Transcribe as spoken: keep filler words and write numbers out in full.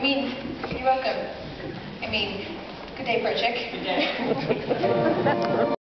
mean, you're welcome. I mean, good day, Perchik. Good day.